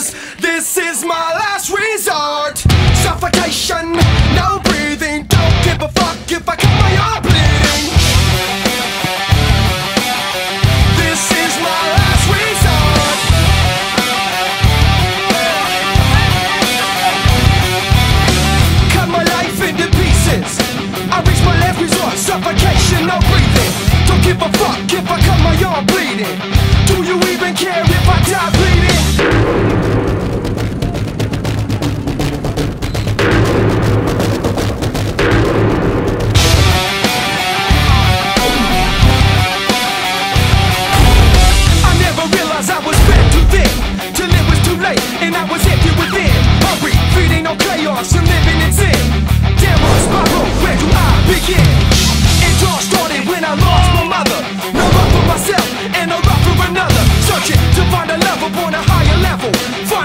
pieces. This is my last resort. Suffocation, no breathing. Don't give a fuck if I cut my arm bleeding. This is my last resort. Cut my life into pieces. I reach my last resort. Suffocation, no breathing. Don't give a fuck if I cut my arm bleeding. Do you even care if I die bleeding? And I was empty within. Hungry, feeding on chaos and living in sin. Downward spiral, where do I begin? It all started when I lost my mother. No love for myself and no love for another. Searching to find a love upon a higher level.